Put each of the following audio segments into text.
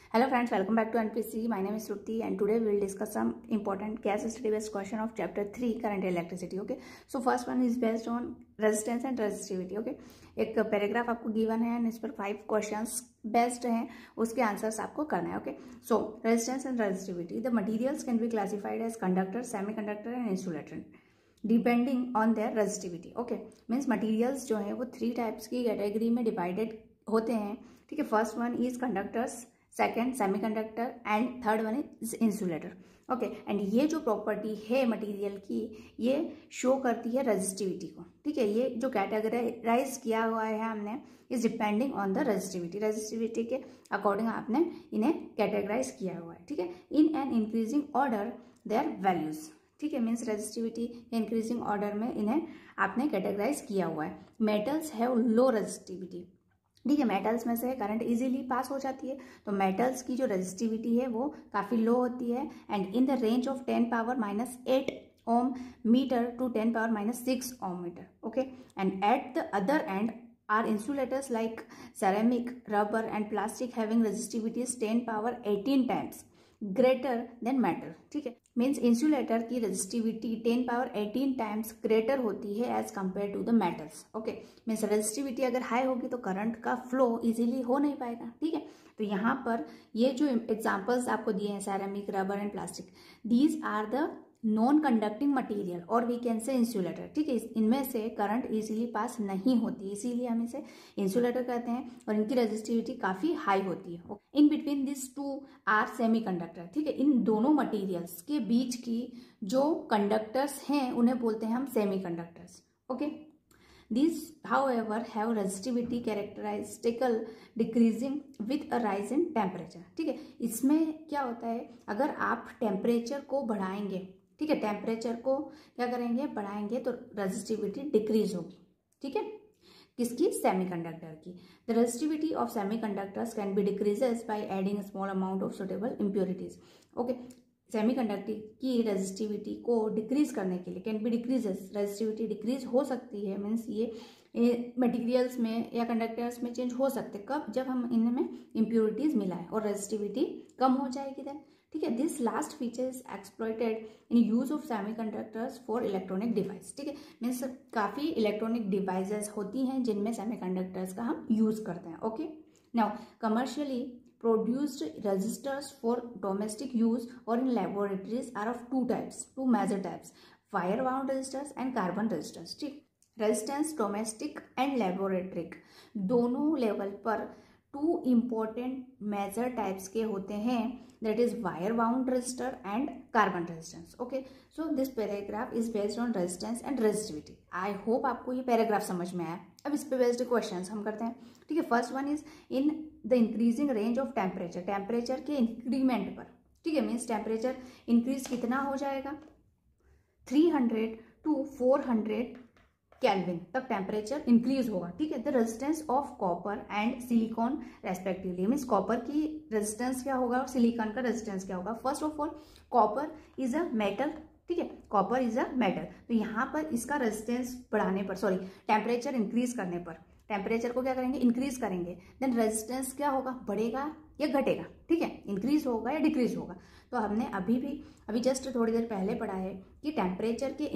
Hello friends, welcome back to NPC. My name is Shruti and today we will discuss some important case study based question of chapter 3 current electricity. Okay, so first one is based on resistance and resistivity. Okay, एक paragraph आपको given है and इस पर 5 questions based हैं, उसके answers आपको करना है. Okay, so resistance and resistivity. The materials can be classified as conductor, semiconductor and insulator depending on their resistivity. Okay, means materials जो है वो 3 टाइप्स की कैटेगरी में डिवाइडेड होते हैं. ठीक है, first one is conductors, second semiconductor and third one is insulator. Okay, and ये जो प्रॉपर्टी है मटेरियल की ये शो करती है रेजिस्टिविटी को. ठीक है, ये जो कैटेगराइज किया हुआ है हमने is depending on the resistivity के अकॉर्डिंग आपने इन्हें कैटेगराइज किया हुआ है. ठीक है, in an increasing order their values. ठीक है, मीन्स रेजिस्टिविटी इंक्रीजिंग ऑर्डर में इन्हें आपने कैटेगराइज किया हुआ है. Metals have low resistivity. ठीक है, मेटल्स में से करंट इजीली पास हो जाती है, तो मेटल्स की जो रेजिस्टिविटी है वो काफ़ी लो होती है and in the range of 10⁻⁸ ohm metre to 10⁻⁶ ohm metre. Okay, and at the other end are insulators like ceramic, rubber and plastic having resistivities 10⁻18 times greater than metal. ठीक है, means insulator की resistivity 10⁻18 times greater होती है as compare to the metals. Okay, means resistivity अगर high होगी तो current का flow easily हो नहीं पाएगा. ठीक है, तो यहाँ पर ये जो एग्जांपल्स आपको दिए हैं ceramic, rubber and plastic, these are the non conducting material और वी कैन से इंसुलेटर. ठीक है, इनमें से करंट इजीली पास नहीं होती, इसीलिए हम इसे इंसुलेटर कहते हैं और इनकी रेजिस्टिविटी काफी हाई होती है. In between this two are semi conductor. ठीक है, इन दोनों मटीरियल्स के बीच की जो कंडक्टर्स हैं उन्हें बोलते हैं हम semi conductors. Okay, These, however, have resistivity characteristical decreasing with a rise in temperature. ठीक है, इसमें क्या होता है, अगर आप टेम्परेचर को बढ़ाएंगे, ठीक है, टेम्परेचर को क्या करेंगे, बढ़ाएंगे तो रेजिस्टिविटी डिक्रीज होगी. ठीक है, किसकी, सेमीकंडक्टर की. The resistivity of semiconductors can be decreases by adding small amount of suitable impurities. Okay, semiconductor की रेजिस्टिविटी को डिक्रीज करने के लिए can be decreases, resistivity decrease हो सकती है. मीन्स ये मटेरियल्स में या कंडक्टर्स में चेंज हो सकते हैं. कब, जब हम इनमें इम्प्योरिटीज मिलाएं और रेजिस्टिविटी कम हो जाएगी देन. ठीक है, this last feature is exploited in use of semiconductors for electronic device. ठीक है, मीन्स काफ़ी इलेक्ट्रॉनिक डिवाइसेस होती हैं जिनमें सेमीकंडक्टर्स का हम यूज करते हैं. Okay, now commercially produced resistors for domestic use or in laboratories are of two major types, wire wound resistors and carbon resistors. ठीक, रेजिस्टेंस डोमेस्टिक एंड लैबोरेटरिक दोनों लेवल पर 2 इम्पोर्टेंट मेजर टाइप्स के होते हैं, that is wire bound resistor and carbon resistance. Okay, so this paragraph is based on resistance and resistivity. I hope आपको ये paragraph समझ में आया. अब इस पे बेस्ड क्वेश्चंस हम करते हैं. ठीक है, first one is in the increasing range of temperature. Temperature के इंक्रीमेंट पर. ठीक है, मीन्स टेम्परेचर इंक्रीज कितना हो जाएगा, 300 to 400 केल्विन तक टेम्परेचर इंक्रीज होगा. ठीक है, the resistance of copper and silicon respectively. Means copper की रेजिस्टेंस क्या होगा और सिलिकॉन का रेजिस्टेंस क्या होगा. First of all copper is a metal. ठीक है, कॉपर इज अ मेटल, तो यहाँ पर इसका रेजिस्टेंस बढ़ाने पर, सॉरी, टेम्परेचर इंक्रीज करने पर, टेम्परेचर को क्या करेंगे, इंक्रीज करेंगे, देन रेजिस्टेंस क्या होगा, बढ़ेगा या घटेगा. ठीक है, इंक्रीज होगा या डिक्रीज होगा. तो हमने अभी जस्ट थोड़ी देर पहले पढ़ा है कि टेम्परेचर के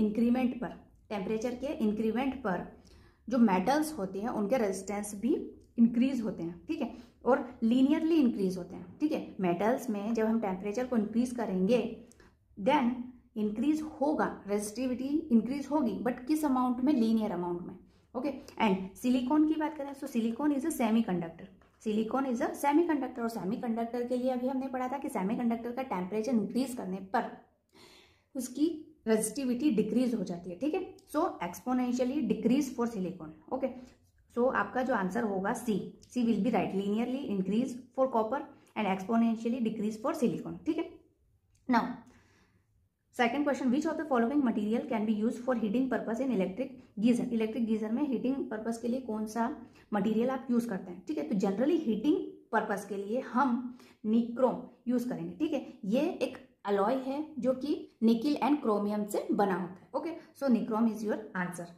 इंक्रीमेंट पर जो मेटल्स होते हैं उनके रेजिस्टेंस भी इंक्रीज होते हैं. ठीक है, और लीनियरली इंक्रीज होते हैं. ठीक है, मेटल्स में जब हम टेम्परेचर को इंक्रीज करेंगे देन इंक्रीज होगा, रेजिस्टिविटी इंक्रीज होगी, बट किस अमाउंट में, लीनियर अमाउंट में. ओके, एंड सिलिकॉन की बात करें तो silicon is a semiconductor. Silicon is a semiconductor और सेमीकंडक्टर के लिए अभी हमने पढ़ा था कि सेमीकंडक्टर का टेम्परेचर इंक्रीज करने पर उसकी रेजिस्टिविटी डिक्रीज हो जाती है. ठीक है, so exponentially decrease for silicon. Okay, so आपका जो आंसर होगा C will be right. Linearly increase for copper and exponentially decrease for silicon. ठीक है, now second question, which of the following material can be use for heating purpose in electric geyser. Electric geyser में heating purpose के लिए कौन सा material आप use करते हैं. ठीक है, तो जनरली हीटिंग पर्पज के लिए हम निक्रोम यूज करेंगे. ठीक है, ये एक अलॉय है जो कि निकिल एंड क्रोमियम से बना होता है. Okay, so nichrome is your answer.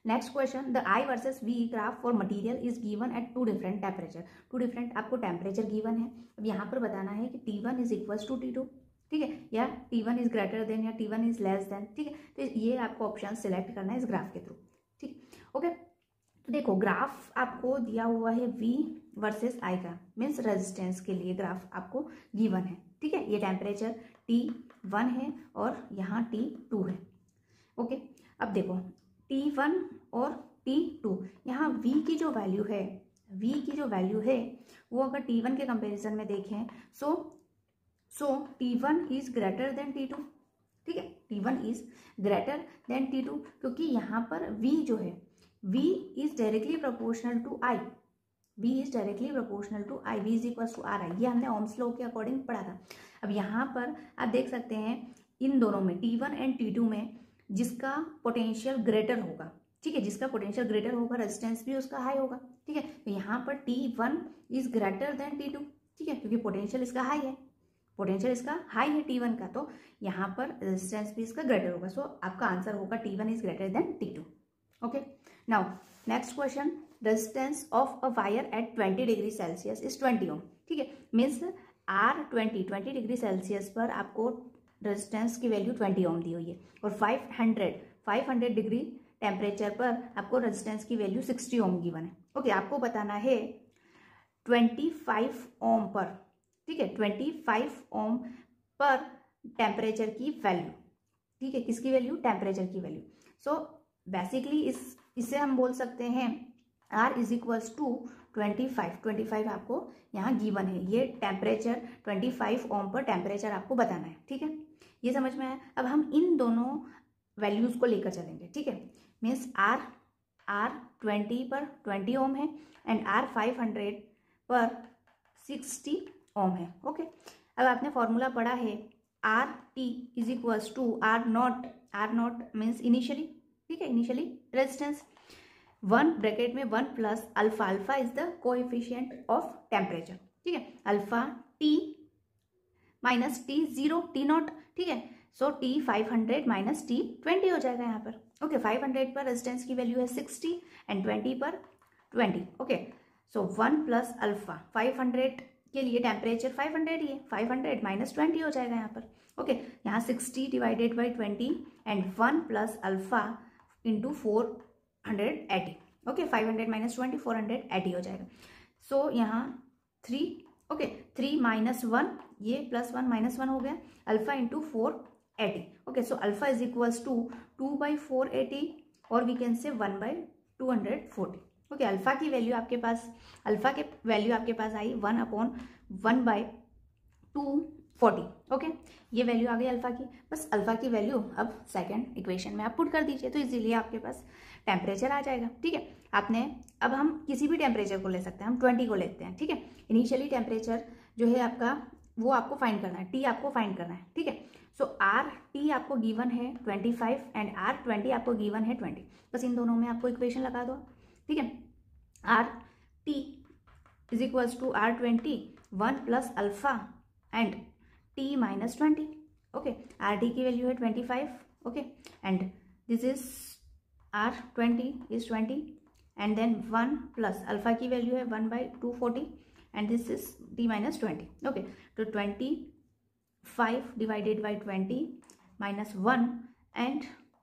Next question, the I versus V graph for material is given at two different temperature. Two different आपको टेम्परेचर गिवन है। अब यहाँ पर बताना है कि T1 is equals to T2, ठीक है, या T1 इज ग्रेटर देन या T1 इज लेस देन, ठीक है। तो ये आपको ऑप्शन सिलेक्ट करना है इस ग्राफ के थ्रू, ठीक, ओके। तो देखो ग्राफ आपको दिया हुआ है V वर्सेस I का, मीन्स रेजिस्टेंस के लिए ग्राफ आपको गिवन है, ठीक है। ये टेम्परेचर T1 है और यहाँ T2 है, ओके। अब देखो T1 और T2, यहाँ V की जो वैल्यू है, V की जो वैल्यू है वो अगर T1 के कंपैरिजन में देखें सो T1 is greater than T2, ठीक है। T1 is greater than T2 क्योंकि यहाँ पर V जो है, V is directly proportional to I, V is directly proportional to I, V is equal to RI, ये हमने ओम्स लॉ के अकॉर्डिंग पढ़ा था। अब यहाँ पर आप देख सकते हैं इन दोनों में T1 एंड T2 में जिसका पोटेंशियल ग्रेटर होगा, ठीक है, जिसका पोटेंशियल ग्रेटर होगा रेजिस्टेंस भी उसका हाई होगा, ठीक है। तो यहाँ पर T1 is greater than T2, ठीक है, क्योंकि पोटेंशियल इसका हाई है, पोटेंशियल इसका हाई है T1 का, तो यहाँ पर रेजिस्टेंस भी इसका ग्रेटर होगा। सो आपका आंसर होगा T1 is greater than T2, okay. Now next question, resistance of a wire at 20 degree Celsius is 20 ohm, ठीक है, मीन्स R20 डिग्री सेल्सियस पर आपको रेजिस्टेंस की वैल्यू 20 ओम दी हुई है और 500 डिग्री टेम्परेचर पर आपको रेजिस्टेंस की वैल्यू 60 ओम गिवन है, ओके। आपको बताना है 25 ओम पर, ठीक है, 25 ओम पर टेम्परेचर की वैल्यू, ठीक है, किसकी वैल्यू, टेम्परेचर की वैल्यू। सो बेसिकली इसे हम बोल सकते हैं R इज इक्वल्स टू 25 आपको यहाँ गिवन है, ये टेम्परेचर 25 ओम पर टेम्परेचर आपको बताना है, ठीक है, ये समझ में आया। अब हम इन दोनों वैल्यूज को लेकर चलेंगे, ठीक है, मीन्स R 20 पर 20 ओम है एंड R 500 पर 60 ओम है, ओके। अब आपने फॉर्मूला पढ़ा है R T is equals to R naught means initially, ठीक है, इनिशियली रेजिस्टेंस, 1 ब्रैकेट में 1 plus alpha, alpha is the coefficient of temperature, ठीक है, alpha T minus T 0 T naught, ठीक है। सो T 500 माइनस T 20 हो जाएगा यहाँ पर, ओके। 500 पर रेजिस्टेंस की वैल्यू है 60 एंड 20 पर 20, ओके। सो 1 प्लस अल्फा, 500 के लिए टेम्परेचर 500 ही है, 500 माइनस 20 हो जाएगा यहाँ पर, ओके। यहाँ 60 divided by 20 and 1 plus alpha into 480, okay. 500 minus 20 480 हो जाएगा। सो यहाँ 3, ओके, 3 माइनस 1, ये प्लस 1 माइनस 1 हो गया, alpha into 480, okay. So alpha is equals to 2/480 और वी कैन से 1/240, ओके। अल्फा की वैल्यू आपके पास, अल्फा के वैल्यू आपके पास आई 1/1/240, ओके। ये वैल्यू आ गई अल्फा की, बस अल्फा की वैल्यू अब सेकंड इक्वेशन में आप पुट कर दीजिए तो इजीली आपके पास टेम्परेचर आ जाएगा, ठीक है। आपने अब हम किसी भी टेम्परेचर को ले सकते हैं, हम 20 को लेते हैं, ठीक है। इनिशियली टेम्परेचर जो है आपका वो आपको फाइंड करना है, T आपको फाइंड करना है, ठीक है। सो RT आपको गिवन है 25 एंड R20 आपको गिवन है 20, बस इन दोनों में आपको इक्वेशन लगा दो, ठीक है। RT is equals to R20 1 plus alpha and T minus 20, okay. RT की वैल्यू है 25, okay, and this is R20 is 20 and then 1 plus alpha की वैल्यू है 1/240 and this is T minus 20, okay. तो 25 divided by 20 minus 1 and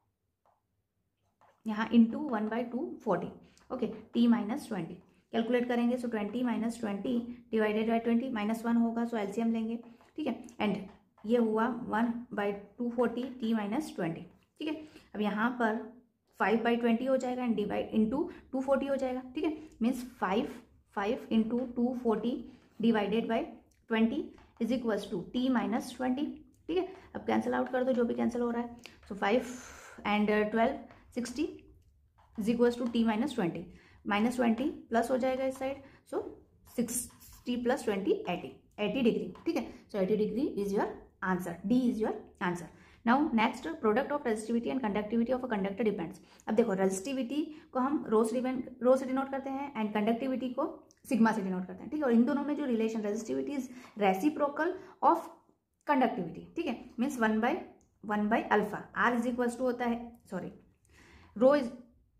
यहाँ into 1/240, okay, T minus 20 calculate करेंगे। So 20 minus 20 divided by 20 minus 1 होगा, सो LCM लेंगे, ठीक है, and ये हुआ 1/240 T माइनस 20, ठीक है। अब यहाँ पर 5/20 हो जाएगा एंड डिवाइड इंटू 240 हो जाएगा, ठीक है, means 5 into 240 divided by 20 is equals to T minus 20, ठीक है। अब कैंसिल आउट कर दो जो भी कैंसिल हो रहा है। So 5 and 12 60 is equals to T minus 20, minus 20 plus हो जाएगा इस साइड, सो 60 प्लस 20 80 डिग्री, ठीक है। So 80 degree is your answer, D is your answer. Now next, product of resistivity and conductivity of a conductor depends. अब देखो resistivity को हम रो से डिनोट करते हैं एंड कंडक्टिविटी को सिग्मा से डिनोट करते हैं, ठीक है। और इन दोनों में जो relation, resistivity is reciprocal of conductivity, ठीक है, means 1/1 alpha. R is equals to होता है, sorry, rho is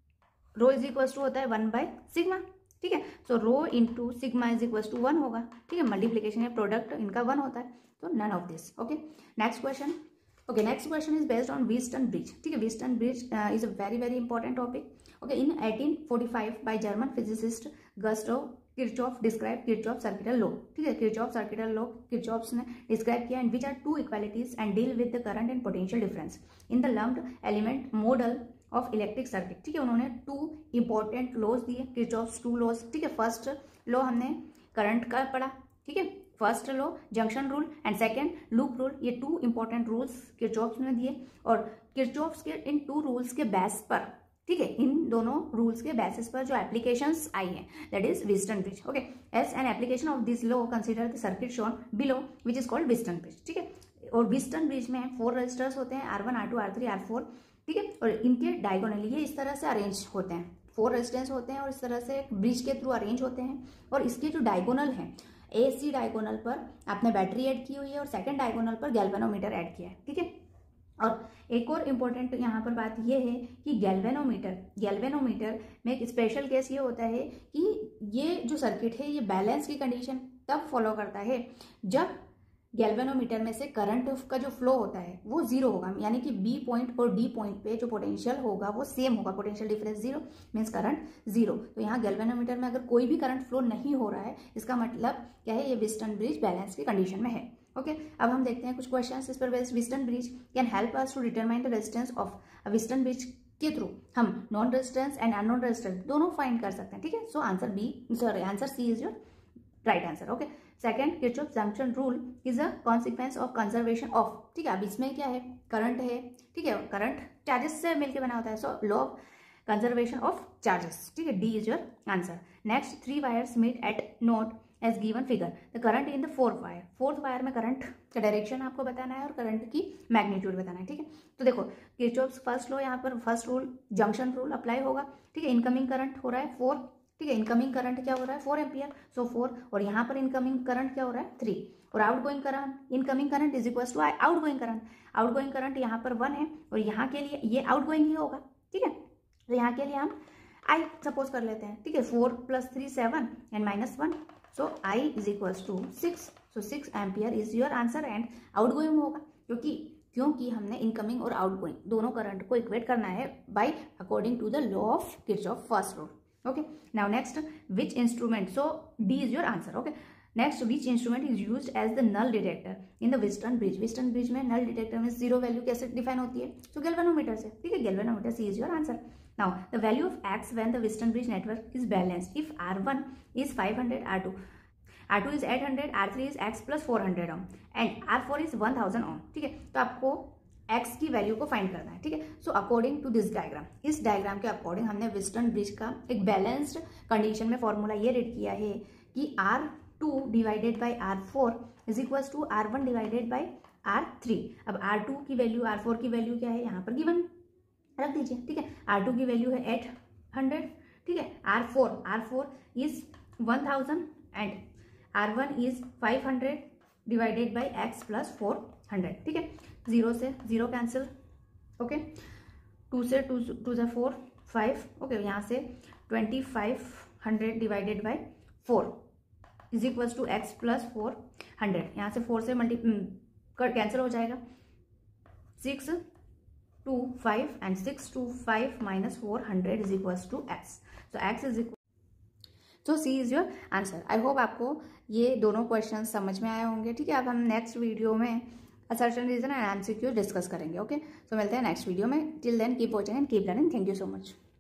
rho is equal to होता है 1/σ, ठीक है। So rho into sigma is equal to 1 होगा, ठीक है। मल्टीप्लीकेशन या प्रोडक्ट इनका 1 होता है, तो none of this. Okay, next question. Okay, next question is based on Wheatstone bridge, ठीक है। Wheatstone bridge is a very very important topic. Okay, in 1845 by German physicist Gustav Kirchhoff describe Kirchhoff circuital law, ठीक है। Kirchhoff circuital law Kirchhoff ने describe किया, and which are two equalities and deal with the current and potential difference in the lumped element model of electric circuit, ठीक है। उन्होंने 2 important laws दिए, Kirchhoff's 2 laws, ठीक है। फर्स्ट लॉ हमने current का पढ़ा, ठीक है। First law junction rule and second loop rule, ये 2 इंपॉर्टेंट रूल्स किरचॉफ्स ने दिए, और किरचॉफ्स के इन 2 रूल्स के बेस पर, ठीक है, इन दोनों रूल्स के बेसिस पर जो एप्लीकेशंस आई हैं, that is Wheatstone bridge. Okay, as an application of this law consider the circuit shown below which is called Wheatstone bridge, ठीक है। और व्हीटस्टोन ब्रिज में 4 रजिस्टर्स होते हैं, R1, R2, R3, R4, ठीक है। और इनके डायगोनली ये इस तरह से अरेंज होते हैं, 4 रेजिस्टेंस होते हैं और इस तरह से ब्रिज के थ्रू अरेंज होते हैं। और इसके जो डायगोनल हैं, AC डायगोनल पर आपने बैटरी ऐड की हुई है और सेकंड डायगोनल पर गैल्वेनोमीटर ऐड किया है, ठीक है। और एक और इम्पोर्टेंट यहाँ पर बात यह है कि गैल्वेनोमीटर में एक स्पेशल केस ये होता है कि ये जो सर्किट है ये बैलेंस की कंडीशन तब फॉलो करता है जब गैल्वेनोमीटर में से करंट का जो फ्लो होता है वो 0 होगा, यानी कि B पॉइंट और D पॉइंट पे जो पोटेंशियल होगा वो सेम होगा, पोटेंशियल डिफरेंस 0 मीन्स करंट 0। तो यहाँ गैल्वेनोमीटर में अगर कोई भी करंट फ्लो नहीं हो रहा है, इसका मतलब क्या है, ये व्हीटस्टोन ब्रिज बैलेंस की कंडीशन में है। ओके, अब हम देखते हैं कुछ क्वेश्चंस इस पर based. Wheatstone bridge can help us to determine the resistance of Wheatstone bridge के थ्रू हम known resistance and unknown resistance दोनों फाइंड कर सकते हैं, ठीक है। So answer C is your right answer. Okay, second, Kirchhoff junction rule is a consequence of conservation of, ठीक है। अब इसमें क्या है, करंट है, ठीक है, करंट चार्जेस से मिलकर बना होता है, so law of conservation of charges, ठीक है। D is your answer. Next, 3 wires meet at node as given figure, the current in the fourth wire में करंट का डायरेक्शन आपको बताना है और करंट की मैग्नीट्यूड बताना है, ठीक है। तो देखो, किरचॉफ्स फर्स्ट लॉ, यहाँ पर first rule junction rule apply होगा, ठीक है। इनकमिंग करंट हो रहा है 4, ठीक है। इनकमिंग करंट क्या हो रहा है 4 एम्पियर, सो 4, और यहाँ पर इनकमिंग करंट क्या हो रहा है 3, और outgoing current, incoming current is equal to outgoing current. Outgoing current यहाँ पर 1 है और यहाँ के लिए ये आउटगोइंग ही होगा, ठीक है। तो यहाँ के लिए हम I सपोज कर लेते हैं, ठीक है। 4 + 3 7 and -1, so I is equal to 6, so 6 ampere is your answer and outgoing होगा, क्योंकि हमने इनकमिंग और आउटगोइंग दोनों करंट को इक्वेट करना है by according to the law of Kirchhoff first rule. Okay, now next, which instrument, so D is your answer। Okay, next, which instrument is used as the null detector in the Wheatstone bridge. Wheatstone bridge में null detector में 0 value कैसे define होती है, so galvanometer से, ठीक है। Galvanometer, C is your answer। now the value of X when the Wheatstone bridge network is balanced if R1 is 500, R2 is 800, R3 is X plus 400 ohm and R4 is 1000 ohm, ठीक है। तो आपको X की value को find करना है, ठीक है। So according to this diagram, इस डायग्राम के अकॉर्डिंग हमने व्हीटस्टोन ब्रिज का एक बैलेंस्ड कंडीशन में फॉर्मूला ये रेड किया है कि R2 divided by R4 is equal to R1 divided by R3। अब R2 की वैल्यू, R4 की वैल्यू क्या है, यहाँ पर गिवन रख दीजिए, ठीक है। R2 की वैल्यू है 800, ठीक है। R4 is 1000 and R1 is 500 divided by X plus 400, ठीक है। 0 से 0 कैंसिल, ओके। 2 से 2 से 4 5, ओके। यहाँ से 2500 divided by 4 is equal to X plus 400, यहाँ से 4 से कैंसिल हो जाएगा, 6 2 5 and 6 2 5 minus 400 is equal to X, so X is equal, तो C is your answer. I hope आपको ये दोनों क्वेश्चन समझ में आए होंगे, ठीक है। अब हम नेक्स्ट वीडियो में assertion, reason and MCQ discuss करेंगे, ओके। सो मिलते हैं नेक्स्ट वीडियो में। Till then keep watching and keep learning. Thank you so much.